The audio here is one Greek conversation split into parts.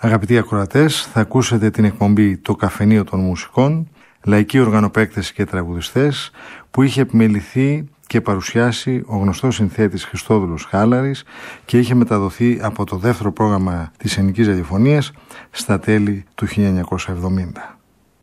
Αγαπητοί ακροατές, θα ακούσετε την εκπομπή «Το Καφενείο των Μουσικών», λαϊκοί οργανοπαίκτες και τραγουδιστές, που είχε επιμεληθεί και παρουσιάσει ο γνωστός συνθέτης Χριστόδουλος Χάλαρης και είχε μεταδοθεί από το δεύτερο πρόγραμμα της Ελληνικής Ραδιοφωνίας στα τέλη του 1970.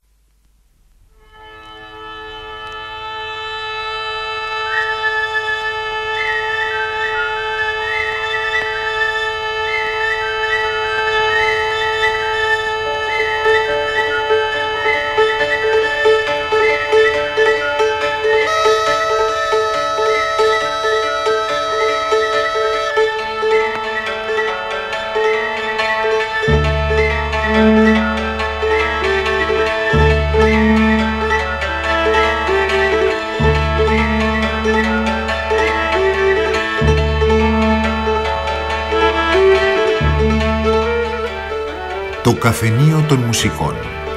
Το Καφενείο των Μουσικών.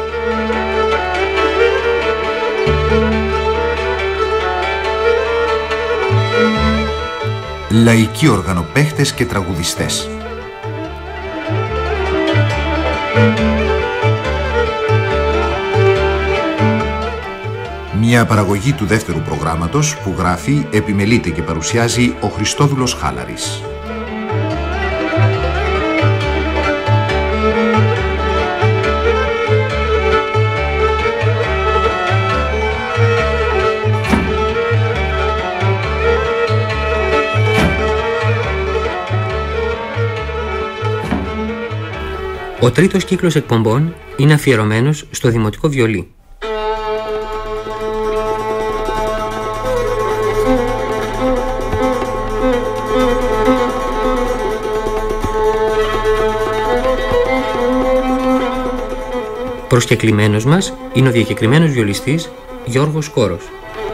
Λαϊκοί οργανοπαίχτες και τραγουδιστές. Μια παραγωγή του δεύτερου προγράμματος που γράφει, επιμελείται και παρουσιάζει ο Χριστόδουλος Χάλαρης. Ο τρίτος κύκλος εκπομπών είναι αφιερωμένος στο δημοτικό βιολί. Προσκεκλημένος μας είναι ο διακεκριμένος βιολιστής Γιώργος Κόρος.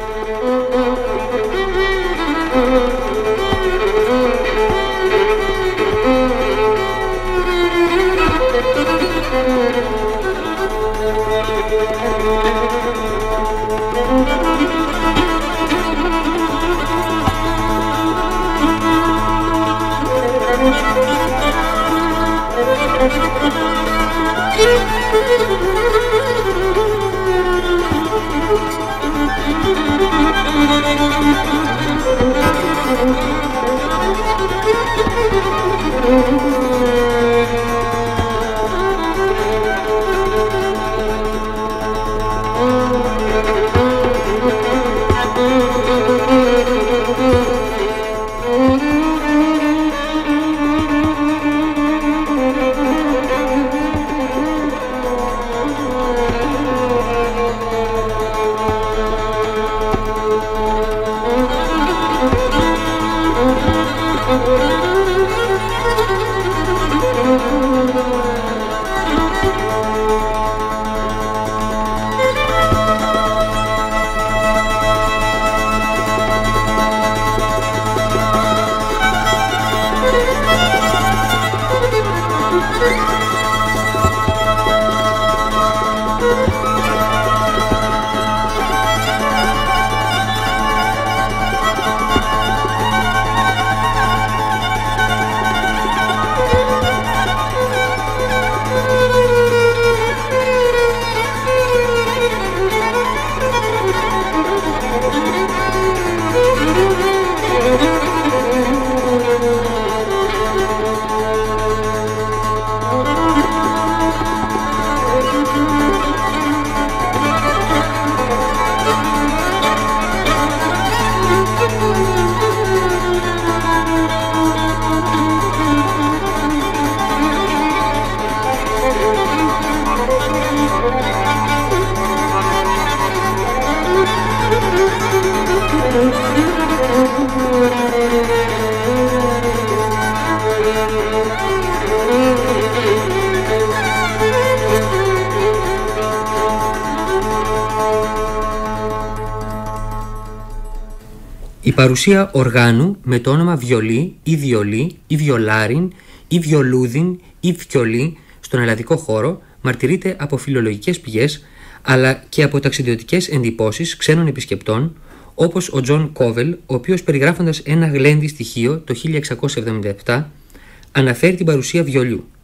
Η παρουσία οργάνου με το όνομα βιολί ή βιολί ή βιολάριν ή βιολούδιν ή βιολί στον ελλαδικό χώρο μαρτυρείται από φιλολογικές πηγές αλλά και από ταξιδιωτικές εντυπώσεις ξένων επισκεπτών, όπως ο Τζον Κόβελ, ο οποίος περιγράφοντας ένα γλέντι στοιχείο το 1677 αναφέρει την παρουσία βιολιού.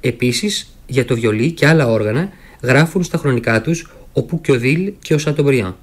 Επίσης, για το βιολί και άλλα όργανα γράφουν στα χρονικά τους ο Πουκιοδήλ και ο Σατομπριάν.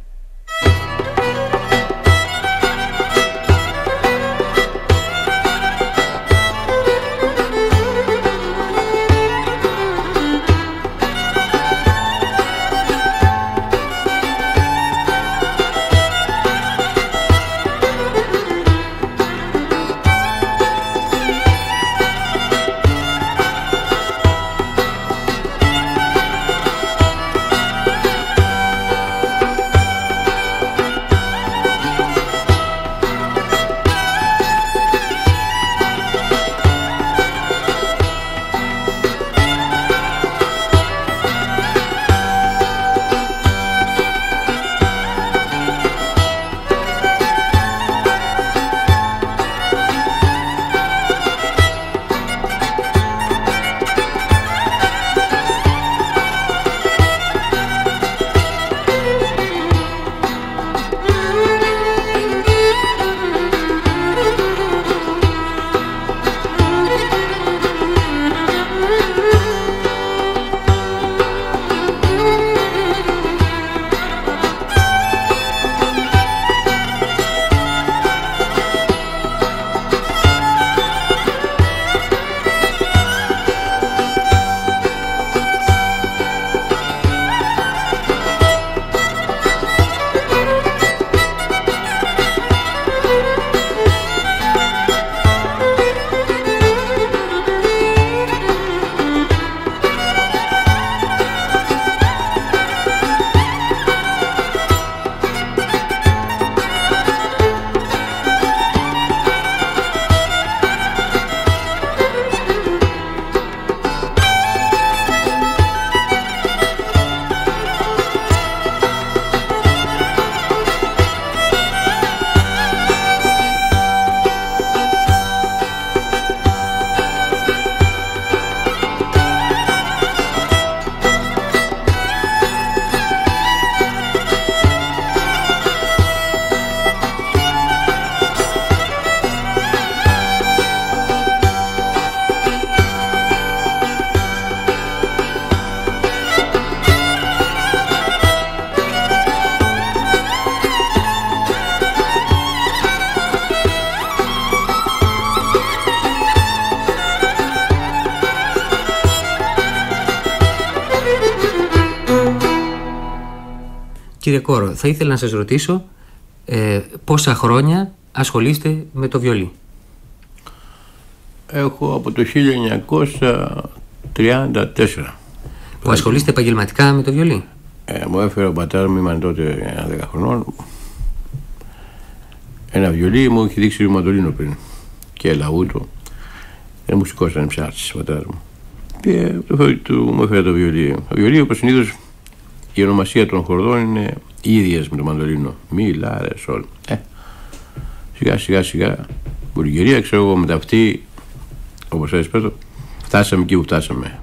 Κύριε Κόρο, θα ήθελα να σας ρωτήσω πόσα χρόνια ασχολείστε με το βιολί? Έχω από το 1934. Που ασχολείστε επαγγελματικά με το βιολί? Μου έφερε ο πατέρας μου, ήμουν τότε 10 χρονών, ένα βιολί, μου είχε δείξει μαντολίνο πριν και λαούτο. Ένα μουσικός ήταν ψάρτης ο πατέρας μου. Και μου έφερε το βιολί. Το βιολί, όπως συνήθως, η ονομασία των χορδών είναι ίδιες με το μαντολίνο. Μι, λα, ρε, σολ. Σιγά, μπουργκερία, ξέρω εγώ, με τα αυτή, όπως έτσι πέτω, φτάσαμε εκεί που φτάσαμε.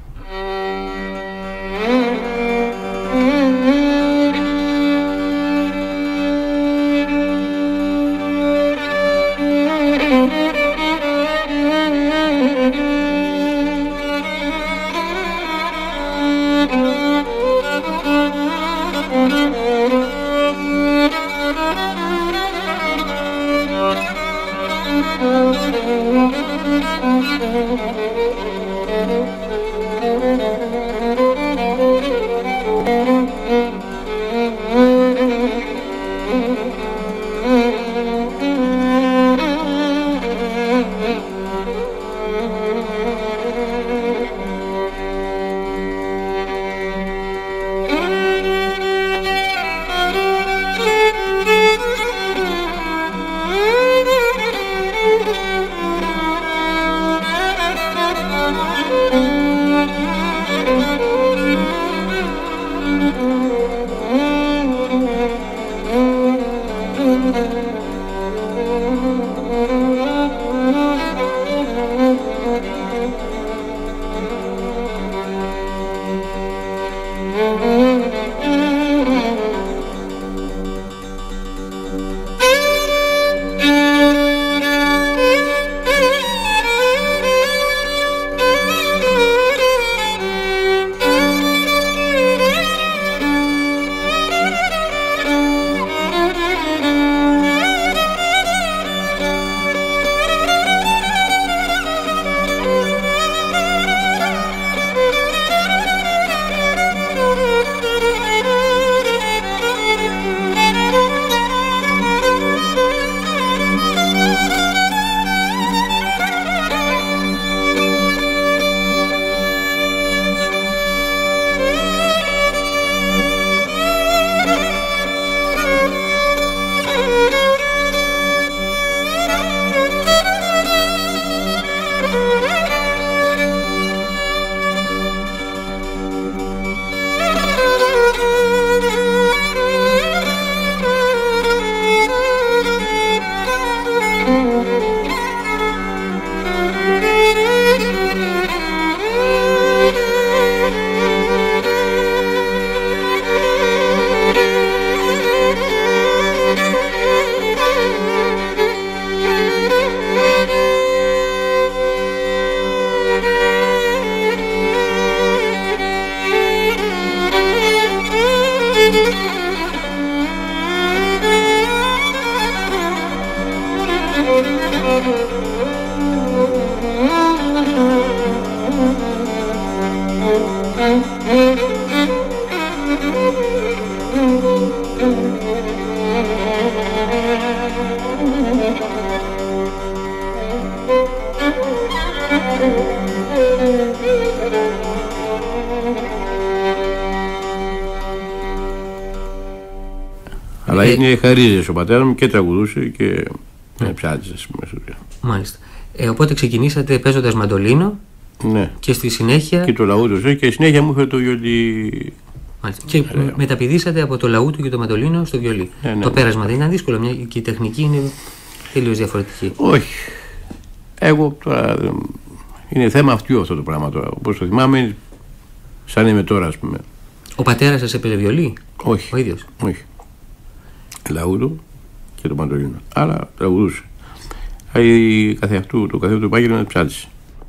Αλλά είναι χαρίζες ο πατέρας μου και τραγουδούσε και ψάλιζε, ας πούμε. Μάλιστα. Οπότε ξεκινήσατε παίζοντας μαντολίνο. Ναι. Και στη συνέχεια. Και το λαούτο, και στη συνέχεια μου έφερε το βιολί. Μάλιστα. Και μεταπηδήσατε από το λαούτο και το μαντολίνο στο βιολί. Ναι. Το πέρασμα δεν είναι δύσκολο, και η τεχνική είναι τελείως διαφορετική. Όχι. Εγώ τώρα. Είναι θέμα αυτού αυτό το πράγμα τώρα. Όπως το θυμάμαι, σαν είμαι τώρα, ας πούμε. Ο πατέρας σας έπαιζε βιολί? Όχι. Ο ίδιος? Όχι. Λαούτο και το μαντολίνο. Αλλά τραγουδούσε. Το καθεαυτού επάγγελμα ψάλισε.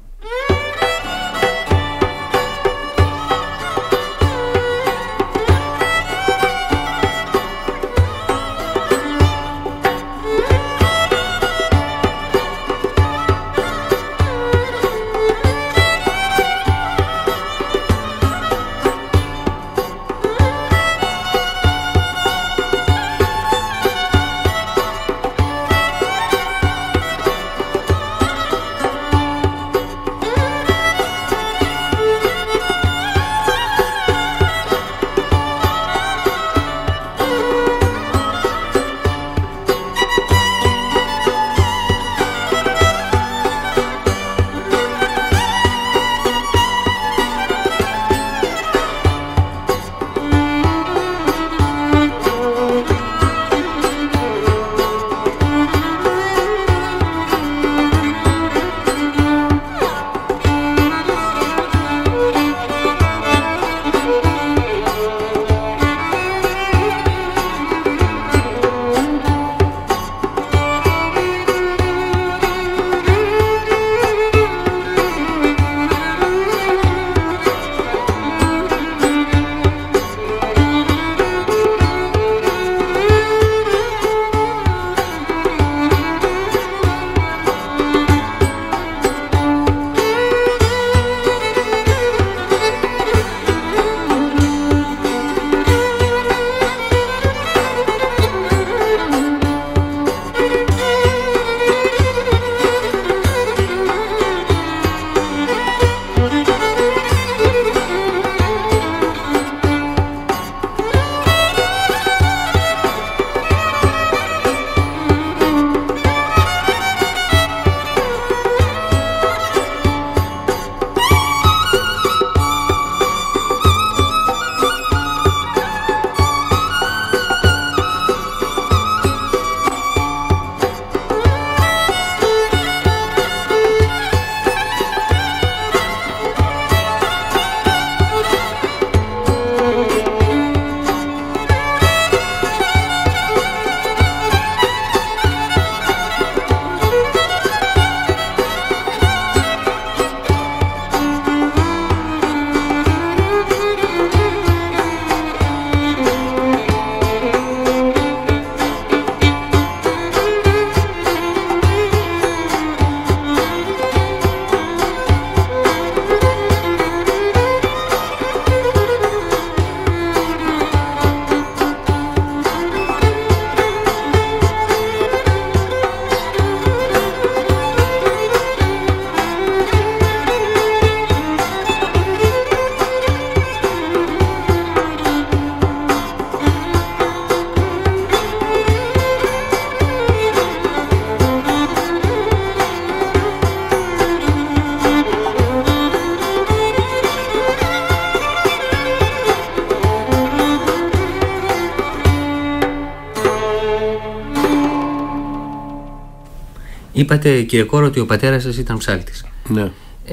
Είπατε, κύριε Κόρο, ότι ο πατέρας σας ήταν ψάλτης. Ναι.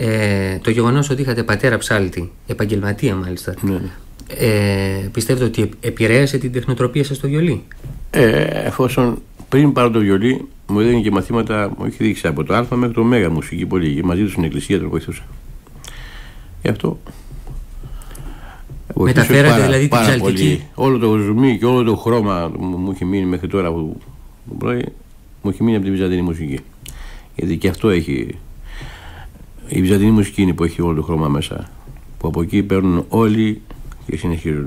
Το γεγονός ότι είχατε πατέρα ψάλτη, επαγγελματία μάλιστα, Ναι. Πιστεύετε ότι επηρέασε την τεχνοτροπία σας στο βιολί? Εφόσον πριν πάρω το βιολί, μου έδινε και μαθήματα, μου έχει δείξει από το Α μέχρι το Μέγα μουσική πολύ. Και μαζί του στην εκκλησία τον βοηθούσα. Γι' αυτό. Μεταφέρατε δηλαδή την ψαλτική. Όλο το ζουμί και όλο το χρώμα μου έχει μείνει μέχρι τώρα που πρωί, μου έχει μείνει από την βυζαντινή μουσική. Γιατί και αυτό έχει. Η βυζαντινή μουσική είναι που έχει όλο το χρώμα μέσα. Που από εκεί παίρνουν όλοι και συνεχίζουν.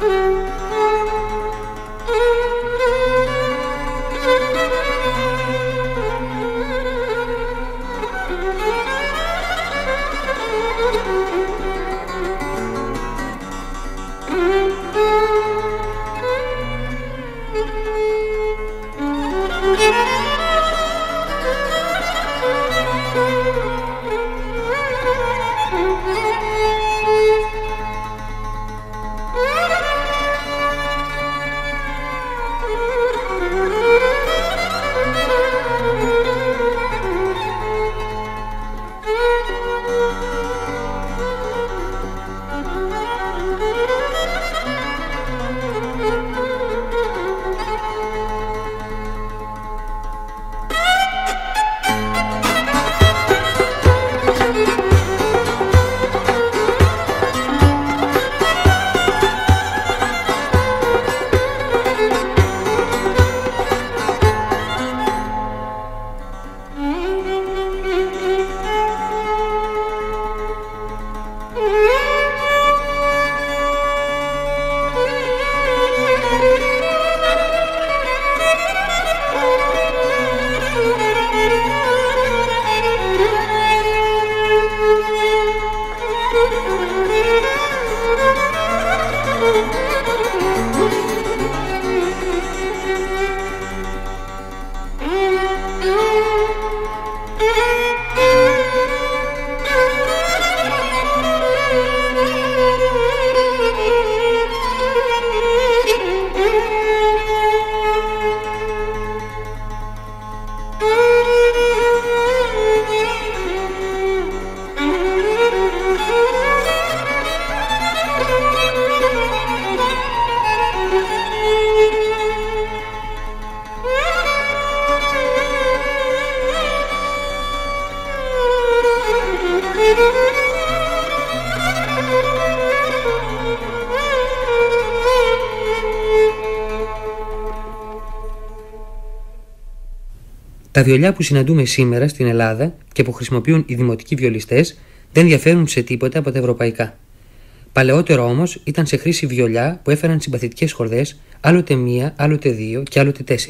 Τα βιολιά που συναντούμε σήμερα στην Ελλάδα και που χρησιμοποιούν οι δημοτικοί βιολιστές δεν διαφέρουν σε τίποτα από τα ευρωπαϊκά. Παλαιότερο όμως ήταν σε χρήση βιολιά που έφεραν συμπαθητικές χορδές, άλλοτε μία, άλλοτε δύο και άλλοτε 4.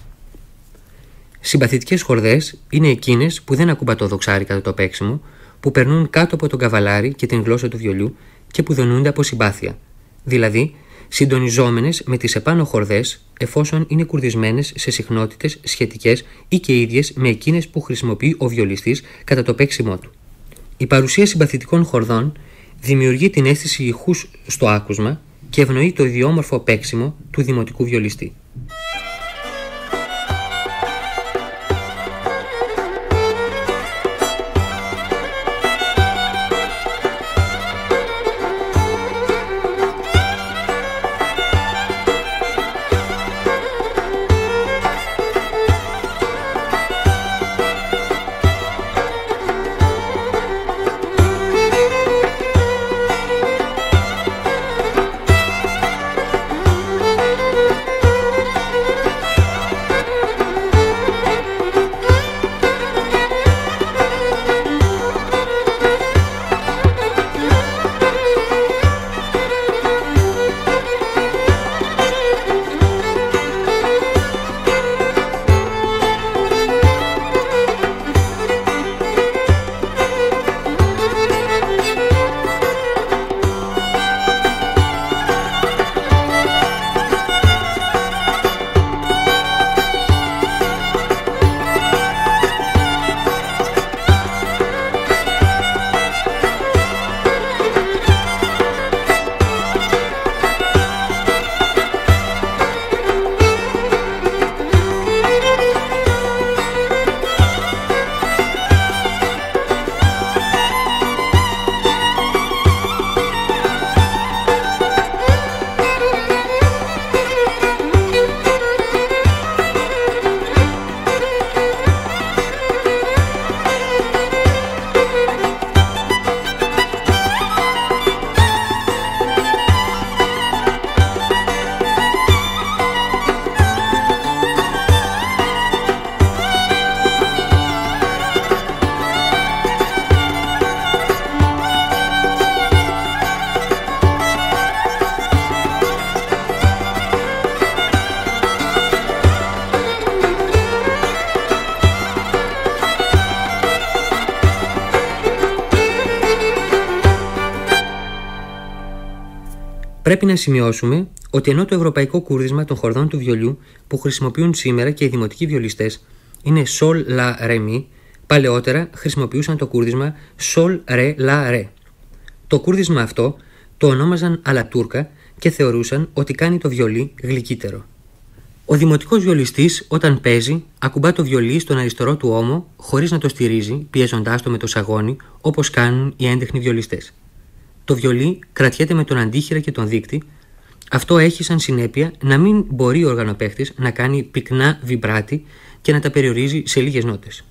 Συμπαθητικές χορδές είναι εκείνες που δεν ακουμπά το δοξάρι κατά το παίξιμο, που περνούν κάτω από τον καβαλάρι και την γλώσσα του βιολιού και που δονούνται από συμπάθεια, δηλαδή συντονιζόμενες με τις επάνω χορδές εφόσον είναι κουρδισμένες σε συχνότητες σχετικές ή και ίδιες με εκείνες που χρησιμοποιεί ο βιολιστής κατά το παίξιμό του. Η παρουσία συμπαθητικών χορδών δημιουργεί την αίσθηση ηχούς στο άκουσμα και ευνοεί το ιδιόμορφο παίξιμο του δημοτικού βιολιστή. Πρέπει να σημειώσουμε ότι ενώ το ευρωπαϊκό κούρδισμα των χορδών του βιολιού που χρησιμοποιούν σήμερα και οι δημοτικοί βιολιστές είναι Sol, La, Re, Mi, παλαιότερα χρησιμοποιούσαν το κούρδισμα Sol, Re, La, Re. Το κούρδισμα αυτό το ονόμαζαν αλατούρκα και θεωρούσαν ότι κάνει το βιολί γλυκύτερο. Ο δημοτικός βιολιστής όταν παίζει ακουμπά το βιολί στον αριστερό του ώμο χωρίς να το στηρίζει, πιέζοντάς το με το σαγόνι όπως κάνουν οι έντεχνοι βιολιστές. Το βιολί κρατιέται με τον αντίχειρα και τον δείκτη. Αυτό έχει σαν συνέπεια να μην μπορεί ο οργανοπαίχτης να κάνει πυκνά βιμπράτη και να τα περιορίζει σε λίγες νότες.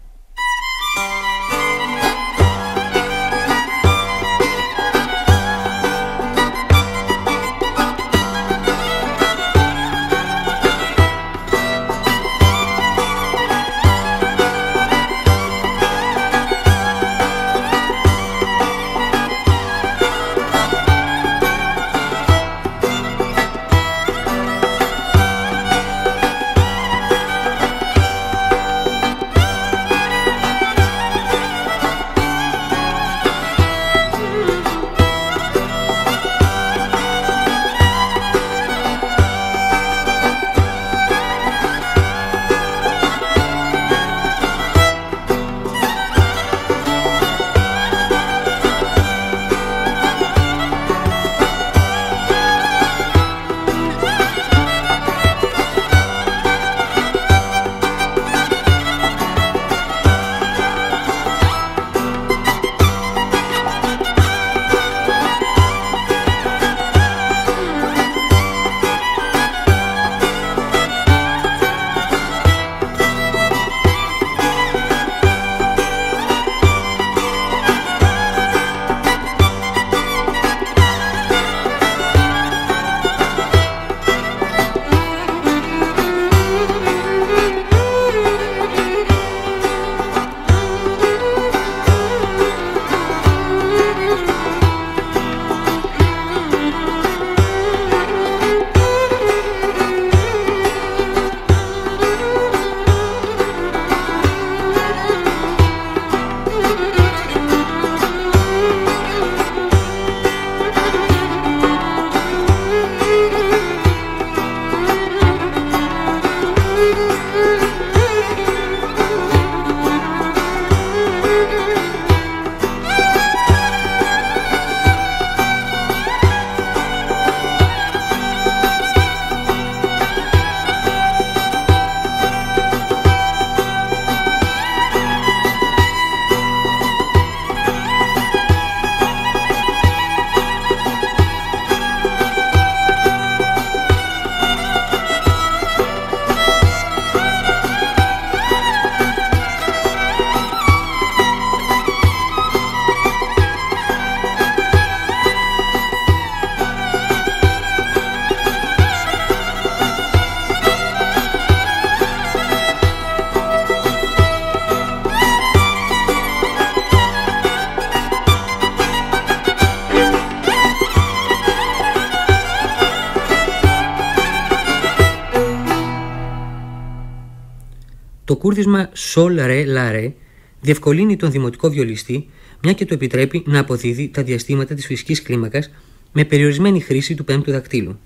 Το κούρδισμα Sol, Re, La, Re διευκολύνει τον δημοτικό βιολιστή, μια και του επιτρέπει να αποδίδει τα διαστήματα της φυσικής κλίμακας με περιορισμένη χρήση του πέμπτου δακτύλου.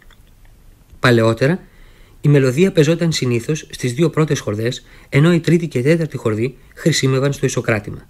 Παλαιότερα, η μελωδία παίζονταν συνήθως στις δύο πρώτες χορδές, ενώ η τρίτη και τέταρτη χορδή χρησιμεύαν στο ισοκράτημα.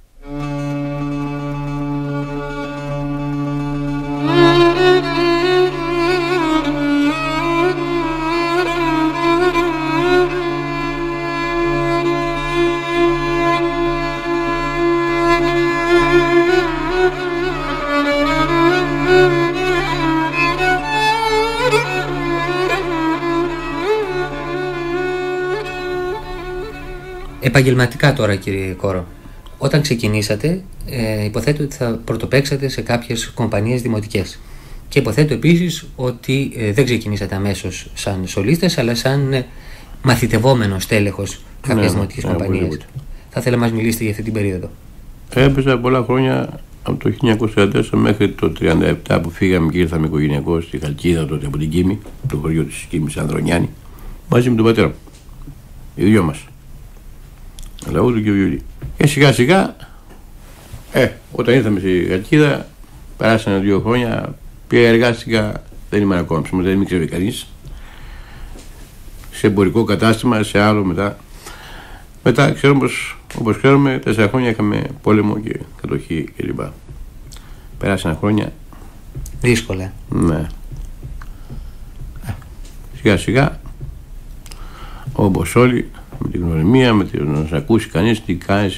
Επαγγελματικά τώρα, κύριε Κόρο, όταν ξεκινήσατε, υποθέτω ότι θα πρωτοπαίξατε σε κάποιες κομπανίες δημοτικές. Και υποθέτω επίσης ότι δεν ξεκινήσατε αμέσως σαν σολίστας, αλλά σαν μαθητευόμενος τέλεχος κάποιες δημοτικές κομπανίες. Θα ήθελα να μας μιλήσετε για αυτή την περίοδο. Έπαιζα πολλά χρόνια, από το 1944 μέχρι το 1937 που φύγαμε και ήρθαμε οικογενειακώς στη Χαλκίδα, τότε από την Κίμη, το χωριό της Κίμης Ανδρονιάννη, μαζί με τον πατέρα μου. Οι δυο μας. Λαούδου και βιολί. Και σιγά σιγά, όταν ήρθαμε στη Χαλκίδα, περάσανε 2 χρόνια, Και εργάστηκα, δεν είμαι ακόμα ψωμός, δεν με ξέρει κανείς, σε εμπορικό κατάστημα, σε άλλο μετά. Μετά, ξέρω όπως ξέρουμε, 4 χρόνια είχαμε πόλεμο και κατοχή κλπ. Περάσαν χρόνια. Δύσκολα. Ναι. Σιγά σιγά, όπως όλοι, με την γνωριμία, με την να σε ακούσει κανείς τι κάνεις,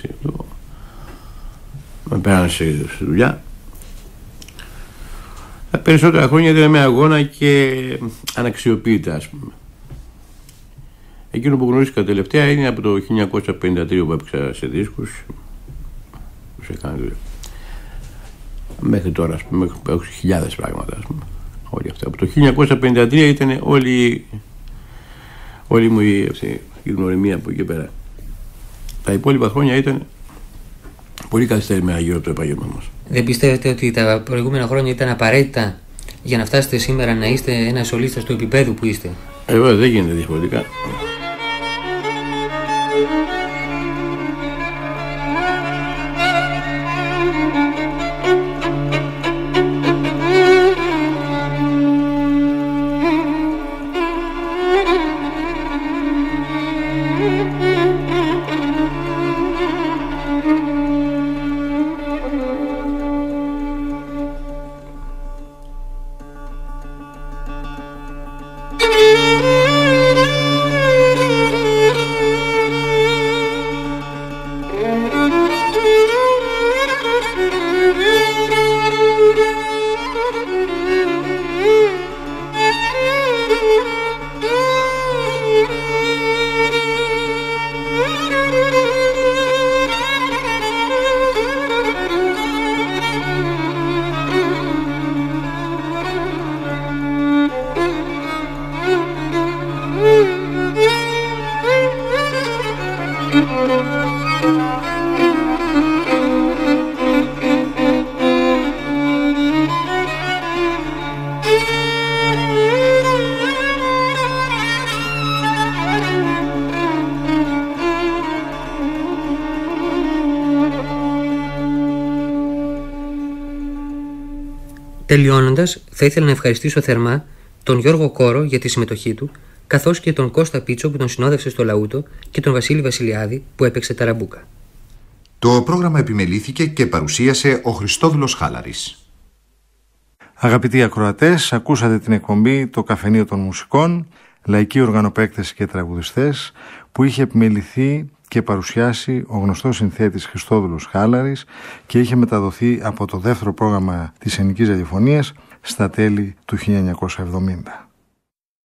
με πέρασε στη δουλειά. Τα περισσότερα χρόνια ήταν με αγώνα και αναξιοποίητα, ας πούμε. Εκείνο που γνωρίστηκα τελευταία είναι από το 1953 που έπαιξα σε δίσκους. Μέχρι τώρα, ας πούμε, έχω χιλιάδες πράγματα, ας πούμε. Όλοι αυτά. Από το 1953 ήταν όλη μου η γνωριμία από εκεί πέρα. Τα υπόλοιπα χρόνια ήταν πολύ καθυστερημένα γύρω από το επάγγελμα μας. Δεν πιστεύετε ότι τα προηγούμενα χρόνια ήταν απαραίτητα για να φτάσετε σήμερα να είστε ένας σολίστας του επίπεδου που είστε? Εγώ δεν γίνεται διαφορετικά. Τελειώνοντας, θα ήθελα να ευχαριστήσω θερμά τον Γιώργο Κόρο για τη συμμετοχή του, καθώς και τον Κώστα Πίτσο που τον συνόδευσε στο Λαούτο και τον Βασίλη Βασιλιάδη που έπαιξε ταραμπούκα. Το πρόγραμμα επιμελήθηκε και παρουσίασε ο Χριστόδουλος Χάλαρης. Αγαπητοί ακροατές, ακούσατε την εκπομπή «Το Καφενείο των Μουσικών», λαϊκοί οργανοπαίκτες και τραγουδιστές, που είχε επιμεληθεί και παρουσιάσει ο γνωστός συνθέτης Χριστόδουλος Χάλαρης και είχε μεταδοθεί από το δεύτερο πρόγραμμα της Ελληνικής Ραδιοφωνίας στα τέλη του 1970.